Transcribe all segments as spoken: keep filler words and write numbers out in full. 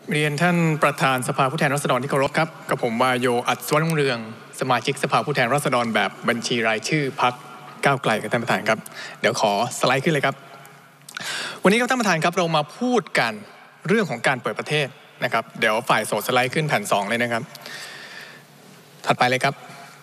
เรียนท่านประธานสภาผู้แทนราษฎรที่เคารพครับกับผมวาโยอัศวรุ่งเรืองสมาชิกสภาผู้แทนราษฎรแบบบัญชีรายชื่อพรรคก้าวไกลกับท่านประธานครับเดี๋ยวขอสไลด์ขึ้นเลยครับวันนี้ครับท่านประธานครับเรามาพูดกันเรื่องของการเปิดประเทศนะครับเดี๋ยวฝ่ายโสดสไลด์ขึ้นแผ่นสองเลยนะครับถัดไปเลยครับ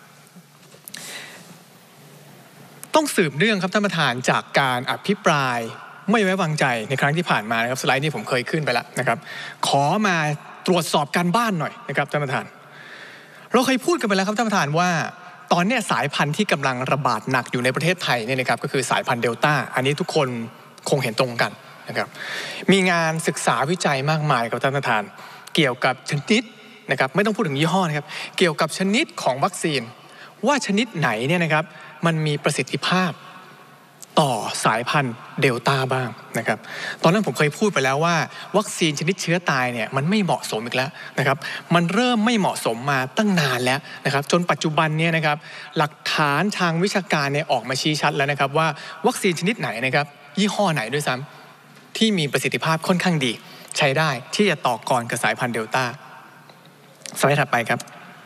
ต้องสืบเนื่องครับท่านประธานจากการอภิปรายไม่ไว้วางใจในครั้งที่ผ่านมานะครับสไลด์นี้ผมเคยขึ้นไปแล้วนะครับขอมาตรวจสอบการบ้านหน่อยนะครับท่านประธานเราเคยพูดกันไปแล้วครับท่านประธานว่าตอนนี้สายพันธุ์ที่กำลังระบาดหนักอยู่ในประเทศไทยเนี่ยนะครับก็คือสายพันธุ์เดลต้าอันนี้ทุกคนคงเห็นตรงกันนะครับมีงานศึกษาวิจัยมากมายครับท่านประธานเกี่ยวกับชนิดนะครับไม่ต้องพูดถึงยี่ห้อนะครับเกี่ยวกับชนิดของวัคซีนว่าชนิดไหนเนี่ยนะครับมันมีประสิทธิภาพต่อสายพันธุ์เดลต้าบ้างนะครับตอนนั้นผมเคยพูดไปแล้วว่าวัคซีนชนิดเชื้อตายเนี่ยมันไม่เหมาะสมอีกแล้วนะครับมันเริ่มไม่เหมาะสมมาตั้งนานแล้วนะครับจนปัจจุบันเนี่ยนะครับหลักฐานทางวิชาการเนี่ยออกมาชี้ชัดแล้วนะครับว่าวัคซีนชนิดไหนนะครับยี่ห้อไหนด้วยซ้ำที่มีประสิทธิภาพค่อนข้างดีใช้ได้ที่จะต่อกรกับสายพันธุ์เดลต้าสไลด์ถัดไปครับ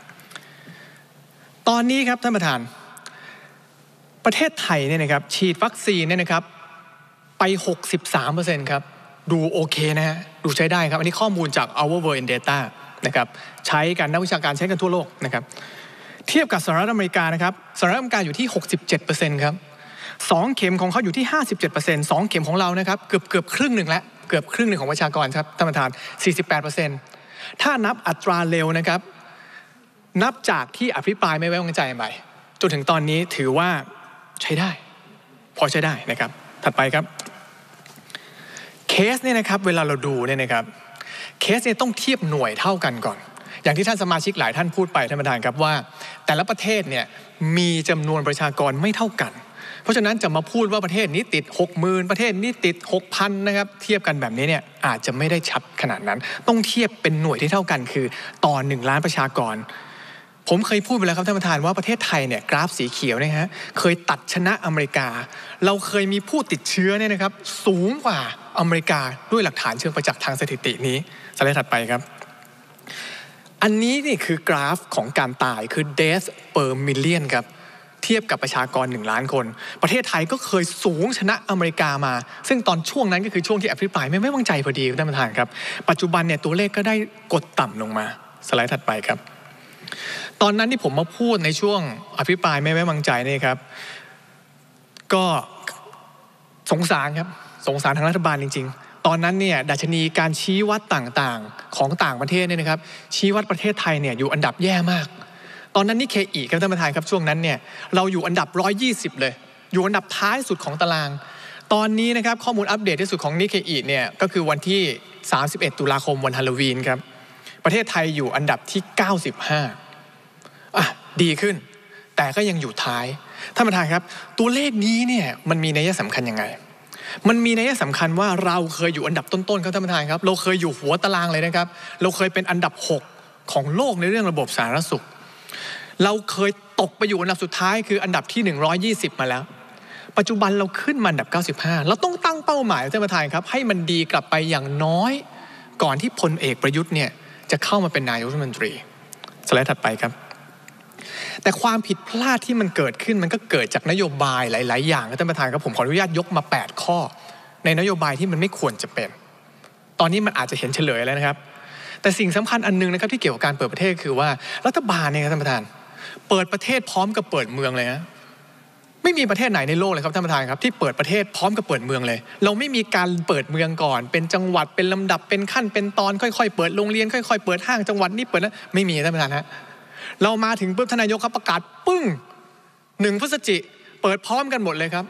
ตอนนี้ครับท่านประธานประเทศไทยเนี่ยนะครับฉีดวัคซีนเนี่ยนะครับไป หกสิบสามเปอร์เซ็นต์ ครับดูโอเคนะฮะดูใช้ได้ครับอันนี้ข้อมูลจาก Our World in Data นะครับใช้กันนักวิชาการใช้กันทั่วโลกนะครับเทียบกับสหรัฐอเมริกานะครับสหรัฐอเมริกาอยู่ที่ หกสิบเจ็ดเปอร์เซ็นต์ ครับสองเข็มของเขาอยู่ที่ ห้าสิบเจ็ดเปอร์เซ็นต์ สองเข็มของเรานะครับเกือบเกือบครึ่งหนึ่งแล้วเกือบครึ่งหนึ่งของประชากรครับท่านประธาน สี่สิบแปดเปอร์เซ็นต์ ถ้านับอัตราเร็วนะครับนับจากที่อภิปรายไม่ไว้วางใจไปจนถึงตอนนี้ถือว่าใช้ได้พอใช้ได้นะครับถัดไปครับเคสเนี่ยนะครับเวลาเราดูเนี่ยนะครับเคสเนี่ยต้องเทียบหน่วยเท่ากันก่อนอย่างที่ท่านสมาชิกหลายท่านพูดไปท่านประธานครับว่าแต่ละประเทศเนี่ยมีจำนวนประชากรไม่เท่ากันเพราะฉะนั้นจะมาพูดว่าประเทศนี้ติด หกหมื่น ประเทศนี้ติด หกพัน นะครับเทียบกันแบบนี้เนี่ยอาจจะไม่ได้ชัดขนาดนั้นต้องเทียบเป็นหน่วยที่เท่ากันคือต่อหนึ่งล้านประชากรผมเคยพูดไปแล้วครับท่านประธานว่าประเทศไทยเนี่ยกราฟสีเขียวเนี่ยฮะเคยตัดชนะอเมริกาเราเคยมีผู้ติดเชื้อเนี่ยนะครับสูงกว่าอเมริกาด้วยหลักฐานเชิงประจักษ์ทางสถิตินี้สไลด์ถัดไปครับอันนี้นี่คือกราฟของการตายคือ death per million ครับเทียบกับประชากรหนึ่งล้านคนประเทศไทยก็เคยสูงชนะอเมริกามาซึ่งตอนช่วงนั้นก็คือช่วงที่อภิปรายไม่ไว้วางใจพอดีท่านประธานครับปัจจุบันเนี่ยตัวเลขก็ได้กดต่ำลงมาสไลด์ถัดไปครับตอนนั้นที่ผมมาพูดในช่วงอภิปรายไม่ไว้วางใจนี่ครับก็สงสารครับสงสารทางรัฐบาลจริงๆตอนนั้นเนี่ยดัชนีการชี้วัดต่างๆของต่างประเทศเนี่ยนะครับชี้วัดประเทศไทยเนี่ยอยู่อันดับแย่มากตอนนั้นนี่เคอีครับท่านประธานครับช่วงนั้นเนี่ยเราอยู่อันดับหนึ่งร้อยยี่สิบเลยอยู่อันดับท้ายสุดของตารางตอนนี้นะครับข้อมูลอัปเดตที่สุดของนิเคอีเนี่ยก็คือวันที่สามสิบเอ็ดตุลาคมวันฮาโลวีนครับประเทศไทยอยู่อันดับที่เก้าสิบห้าอ่ะดีขึ้นแต่ก็ยังอยู่ท้ายท่านประธานครับตัวเลขนี้เนี่ยมันมีนัยสำคัญยังไงมันมีนัยสำคัญว่าเราเคยอยู่อันดับต้นๆครับท่านประธานครับเราเคยอยู่หัวตารางเลยนะครับเราเคยเป็นอันดับหกของโลกในเรื่องระบบสาธารณสุขเราเคยตกไปอยู่อันดับสุดท้ายคืออันดับที่หนึ่งร้อยยี่สิบมาแล้วปัจจุบันเราขึ้นมาอันดับเก้าสิบห้าเราต้องตั้งเป้าหมายท่านประธานครับให้มันดีกลับไปอย่างน้อยก่อนที่พลเอกประยุทธ์เนี่ยจะเข้ามาเป็นนายกรัฐมนตรีสไลด์ถัดไปครับแต่ความผิดพลาดที่มันเกิดขึ้นมันก็เกิดจากนโยบายหลายๆอย่างท่านประธานครับผมขออนุญาตยกมาแปดข้อในนโยบายที่มันไม่ควรจะเป็นตอนนี้มันอาจจะเห็นเฉลยแล้วนะครับแต่สิ่งสำคัญอันนึงนะครับที่เกี่ยวกับการเปิดประเทศคือว่ารัฐบาลเนี่ยครับท่านประธานเปิดประเทศพร้อมกับเปิดเมืองเลยฮะไม่มีประเทศไหนในโลกเลยครับท่านประธานครับที่เปิดประเทศพร้อมกับเปิดเมืองเลยเราไม่มีการเปิดเมืองก่อนเป็นจังหวัดเป็นลำดับเป็นขั้นเป็นตอนค่อยๆเปิดโรงเรียนค่อยๆเปิดห้างจังหวัดนี้เปิดนะไม่มีท่านประธานฮะเรามาถึงปุ๊บทนายกครับประกาศปึ้งหนึ่งพฤศจิกายนเปิดพร้อมกันหมดเลยครับ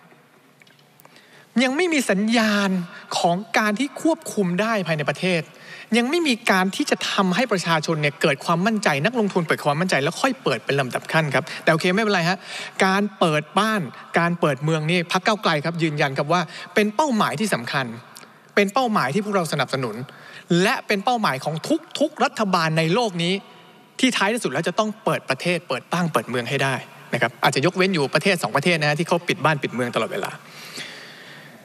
ยังไม่มีสัญญาณของการที่ควบคุมได้ภายในประเทศยังไม่มีการที่จะทำให้ประชาชนเนี่ยเกิดความมั่นใจนักลงทุนเปิดความมั่นใจแล้วค่อยเปิดเป็นลำดับขั้นครับแต่โอเคไม่เป็นไรฮะการเปิดบ้านการเปิดเมืองนี่พรรคก้าวไกลครับยืนยันครับว่าเป็นเป้าหมายที่สำคัญเป็นเป้าหมายที่พวกเราสนับสนุนและเป็นเป้าหมายของทุกๆรัฐบาลในโลกนี้ที่ท้ายที่สุดแล้วจะต้องเปิดประเทศเปิดบ้านเปิดเมืองให้ได้นะครับอาจจะยกเว้นอยู่ประเทศสองประเทศนะฮะที่เขาปิดบ้านปิดเมืองตลอดเวลา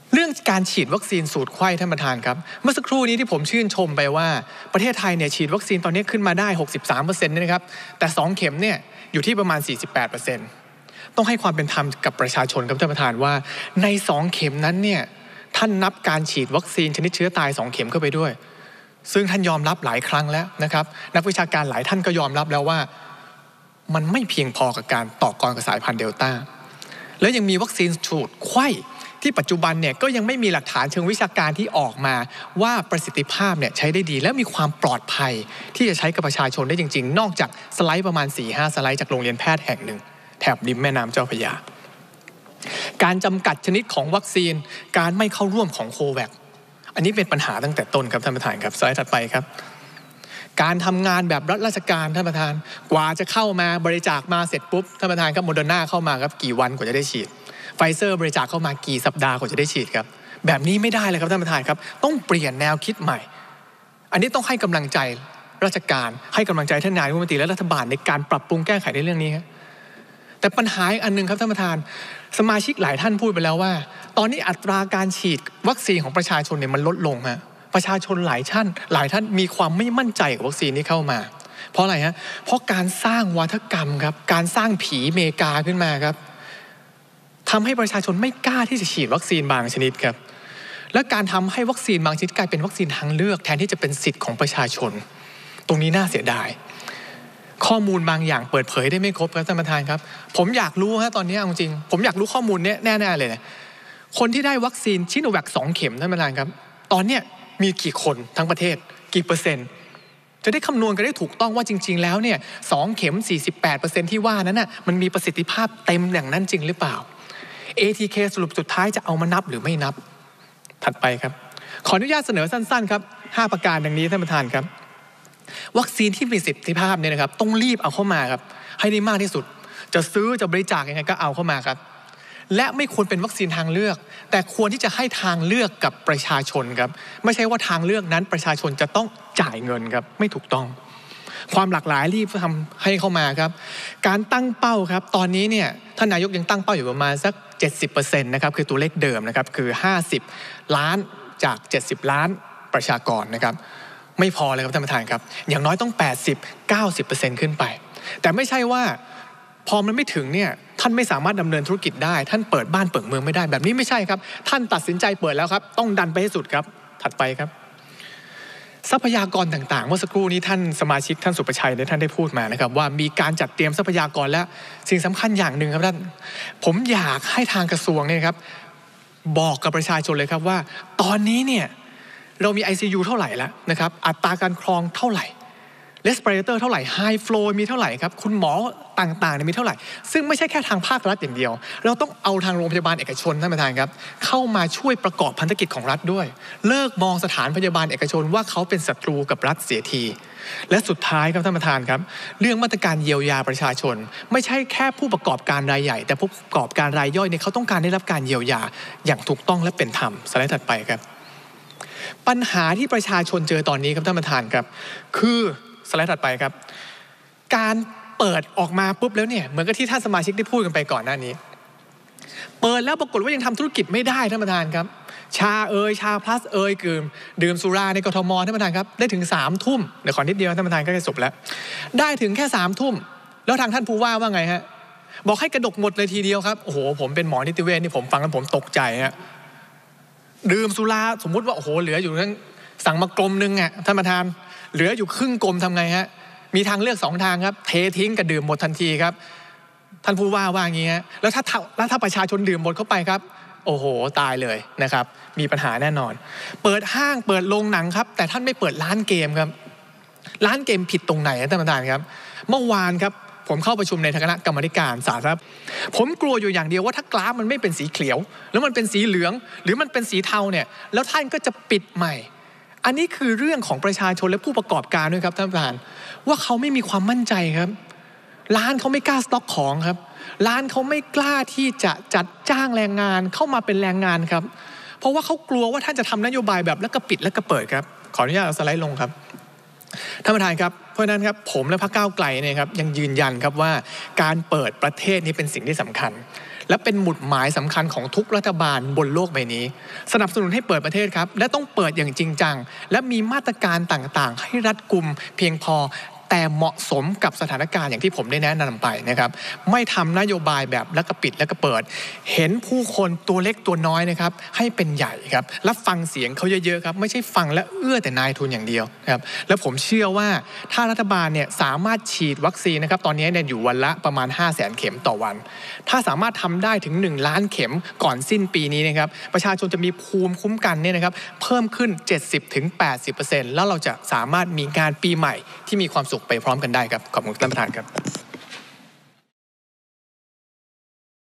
เรื่องการฉีดวัคซีนสูตรไข้ท่านประธานครับเมื่อสักครู่นี้ที่ผมชื่นชมไปว่าประเทศไทยเนี่ยฉีดวัคซีนตอนนี้ขึ้นมาได้ หกสิบสามเปอร์เซ็นต์ นะครับแต่สองเข็มเนี่ยอยู่ที่ประมาณ สี่สิบแปดเปอร์เซ็นต์ ต้องให้ความเป็นธรรมกับประชาชนครับท่านประธานว่าในสองเข็มนั้นเนี่ยท่านนับการฉีดวัคซีนชนิดเชื้อตายสองเข็มเข้าไปด้วยซึ่งท่านยอมรับหลายครั้งแล้วนะครับนักวิชาการหลายท่านก็ยอมรับแล้วว่ามันไม่เพียงพอกับการต่อกรกับสายพันธุ์เดลต้าแล้วยังมีวัคซีนสูตรไข้ที่ปัจจุบันเนี่ยก็ยังไม่มีหลักฐานเชิงวิชาการที่ออกมาว่าประสิทธิภาพเนี่ยใช้ได้ดีและมีความปลอดภัยที่จะใช้กับประชาชนได้จริงๆนอกจากสไลด์ประมาณ สี่ห้า สไลด์จากโรงเรียนแพทย์แห่งหนึ่งแถบริมแม่น้ำเจ้าพระยาการจำกัดชนิดของวัคซีนการไม่เข้าร่วมของโคแวคอันนี้เป็นปัญหาตั้งแต่ต้นครับท่านประธานครับสไลด์ถัดไปครับการทำงานแบบรัฐราชการท่านประธานกว่าจะเข้ามาบริจาคมาเสร็จปุ๊บท่านประธานครับโมเดอร์นาเข้ามาครับกี่วันกว่าจะได้ฉีดไฟเซอร์บริจาคเข้ามากี่สัปดาห์กว่าจะได้ฉีดครับแบบนี้ไม่ได้เลยครับท่านประธานครับต้องเปลี่ยนแนวคิดใหม่อันนี้ต้องให้กำลังใจราชการให้กำลังใจท่านนายกรัฐมนตรีและรัฐบาลในการปรับปรุงแก้ไขในเรื่องนี้ครับแต่ปัญหาอีกอันนึงครับท่านประธานสมาชิกหลายท่านพูดไปแล้วว่าตอนนี้อัตราการฉีดวัคซีนของประชาชนเนี่ยมันลดลงฮะประชาชนหลายท่านหลายท่านมีความไม่มั่นใจกับวัคซีนที่เข้ามาเพราะอะไรฮะเพราะการสร้างวัฒกรรมครับการสร้างผีเมกาขึ้นมาครับทำให้ประชาชนไม่กล้าที่จะฉีดวัคซีนบางชนิดครับและการทำให้วัคซีนบางชนิดกลายเป็นวัคซีนทางเลือกแทนที่จะเป็นสิทธิ์ของประชาชนตรงนี้น่าเสียดายข้อมูลบางอย่างเปิดเผยได้ไม่ครบครับท่านประธานครับผมอยากรู้ฮะตอนนี้จริงผมอยากรู้ข้อมูลนี้แน่ๆเลยนะคนที่ได้วัคซีนชิโนแวคสองเข็มท่านประธานครับตอนเนี้ยมีกี่คนทั้งประเทศกี่เปอร์เซ็นต์จะได้คำนวณกันได้ถูกต้องว่าจริงๆแล้วเนี่ยสองเข็ม สี่สิบแปดเปอร์เซ็นต์ ที่ว่านั้นน่ะมันมีประสิทธิภาพเต็มอย่างนั้นจริงหรือเปล่า เอ ที เค สรุปสุดท้ายจะเอามานับหรือไม่นับถัดไปครับขออนุญาตเสนอสั้นๆครับห้าประการดังนี้ท่านประธานครับวัคซีนที่มีประสิทธิภาพเนี่ยนะครับต้องรีบเอาเข้ามาครับให้ได้มากที่สุดจะซื้อจะบริจาคยังไงก็เอาเข้ามาครับและไม่ควรเป็นวัคซีนทางเลือกแต่ควรที่จะให้ทางเลือกกับประชาชนครับไม่ใช่ว่าทางเลือกนั้นประชาชนจะต้องจ่ายเงินครับไม่ถูกต้องความหลากหลายรีบทำให้เข้ามาครับการตั้งเป้าครับตอนนี้เนี่ยท่านนายกยังตั้งเป้าอยู่ประมาณสัก เจ็ดสิบเปอร์เซ็นต์ นะครับคือตัวเลขเดิมนะครับคือห้าสิบล้านจากเจ็ดสิบล้านประชากรนะครับไม่พอเลยครับท่านประธานครับอย่างน้อยต้อง แปดสิบ เก้าสิบเปอร์เซ็นต์ ขึ้นไปแต่ไม่ใช่ว่าพอมันไม่ถึงเนี่ยท่านไม่สามารถดำเนินธุรกิจได้ท่านเปิดบ้านเปิดเมืองไม่ได้แบบนี้ไม่ใช่ครับท่านตัดสินใจเปิดแล้วครับต้องดันไปให้สุดครับถัดไปครับทรัพยากรต่างๆเมื่อสักครู่นี้ท่านสมาชิกท่านสุประชัยได้ท่านได้พูดมานะครับว่ามีการจัดเตรียมทรัพยากรและสิ่งสำคัญอย่างหนึ่งครับท่านผมอยากให้ทางกระทรวงเนี่ยครับบอกกับประชาชนเลยครับว่าตอนนี้เนี่ยเรามี ไอ ซี ยู เท่าไหร่แล้วนะครับอัตราการครองเท่าไหร่respiration เท่าไหร่ high flow มีเท่าไหร่ครับคุณหมอต่างๆเนี่ยมีเท่าไหร่ซึ่งไม่ใช่แค่ทางภาครัฐอย่างเดียวเราต้องเอาทางโรงพยาบาลเอกชนท่านประธานครับเข้ามาช่วยประกอบพันธกิจของรัฐด้วยเลิกมองสถานพยาบาลเอกชนว่าเขาเป็นศัตรูกับรัฐเสียทีและสุดท้ายครับท่านประธานครับเรื่องมาตรการเยียวยาประชาชนไม่ใช่แค่ผู้ประกอบการรายใหญ่แต่ผู้ประกอบการรายย่อยเนี่ยเขาต้องการได้รับการเยียวยาอย่างถูกต้องและเป็นธรรมสไลด์ถัดไปครับปัญหาที่ประชาชนเจอตอนนี้ครับท่านประธานครับคือสไลด์ถัดไปครับการเปิดออกมาปุ๊บแล้วเนี่ยเหมือนกับที่ท่านสมาชิกได้พูดกันไปก่อนหน้านี้เปิดแล้วปรากฏว่ายังทำธุรกิจไม่ได้ท่านประธานครับชาเอยชาพลัสเอยดื่มดื่มสุราในกทมท่านประธานครับได้ถึงสามทุ่มเดี๋ยวขอนิดเดียวท่านประธานก็จะจบแล้วได้ถึงแค่สามทุ่มแล้วทางท่านผู้ว่าว่าไงฮะบอกให้กระดกหมดเลยทีเดียวครับโอ้โหผมเป็นหมอนิติเวชนี่ผมฟังแล้วผมตกใจฮะดื่มสุราสมมุติว่าโอ้โหเหลืออยู่ทั้งสั่งมากลมนึงอ่ะท่านประธานเหลืออยู่ครึ่งกลมทำไงฮะมีทางเลือกสองทางครับเททิ้งกับดื่มหมดทันทีครับท่านผู้ว่าว่าอย่างนี้ฮะแล้วถ้าแล้วถ้าประชาชนดื่มหมดเข้าไปครับโอ้โหตายเลยนะครับมีปัญหาแน่นอนเปิดห้างเปิดโรงหนังครับแต่ท่านไม่เปิดร้านเกมครับร้านเกมผิดตรงไหนท่านประธานครับเมื่อวานครับผมเข้าประชุมในคณะกรรมการสาธารณสุขผมกลัวอยู่อย่างเดียวว่าถ้ากราฟมันไม่เป็นสีเขียวแล้วมันเป็นสีเหลืองหรือมันเป็นสีเทาเนี่ยแล้วท่านก็จะปิดใหม่อันนี้คือเรื่องของประชาชนและผู้ประกอบการด้วยครับท่านประธานว่าเขาไม่มีความมั่นใจครับร้านเขาไม่กล้าสต็อกของครับร้านเขาไม่กล้าที่จะจัดจ้างแรงงานเข้ามาเป็นแรงงานครับเพราะว่าเขากลัวว่าท่านจะทำนโยบายแบบแล้วก็ปิดแล้วก็เปิดครับขออนุญาตเอาสไลด์ลงครับท่านประธานครับเพราะฉะนั้นครับผมและพรรคก้าวไกลเนี่ยครับยังยืนยันครับว่าการเปิดประเทศนี้เป็นสิ่งที่สำคัญและเป็นหมุดหมายสำคัญของทุกรัฐบาลบนโลกใบนี้สนับสนุนให้เปิดประเทศครับและต้องเปิดอย่างจริงจังและมีมาตรการต่างๆให้รัดกุมเพียงพอแต่เหมาะสมกับสถานการณ์อย่างที่ผมได้แนะนำไปนะครับไม่ทำนโยบายแบบแล้วก็ปิดแล้วก็เปิดเห็นผู้คนตัวเล็กตัวน้อยนะครับให้เป็นใหญ่ครับรับฟังเสียงเขาเยอะๆครับไม่ใช่ฟังและเอื้อแต่นายทุนอย่างเดียวนะครับแล้วผมเชื่อว่าถ้ารัฐบาลเนี่ยสามารถฉีดวัคซีนนะครับตอนนี้เนี่ยอยู่วันละประมาณห้าแสนเข็มต่อวันถ้าสามารถทำได้ถึงหนึ่งล้านเข็มก่อนสิ้นปีนี้นะครับประชาชนจะมีภูมิคุ้มกันเนี่ยนะครับเพิ่มขึ้น เจ็ดสิบถึงแปดสิบเปอร์เซ็นต์ แล้วเราจะสามารถมีงานปีใหม่ที่มีความสุขไปพร้อมกันได้ครับขอบคุณท่านประธานครับ